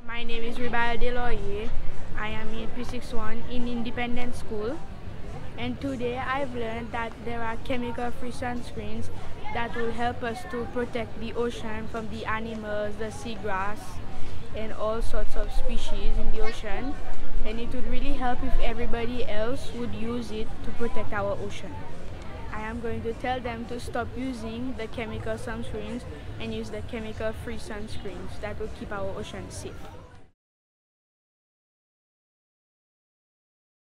My name is DELORIE. I am in P61 in independent school, and today I've learned that there are chemical-free sunscreens that will help us to protect the ocean from the animals, the seagrass, and all sorts of species in the ocean. And it would really help if everybody else would use it to protect our ocean. I am going to tell them to stop using the chemical sunscreens and use the chemical-free sunscreens that will keep our ocean safe.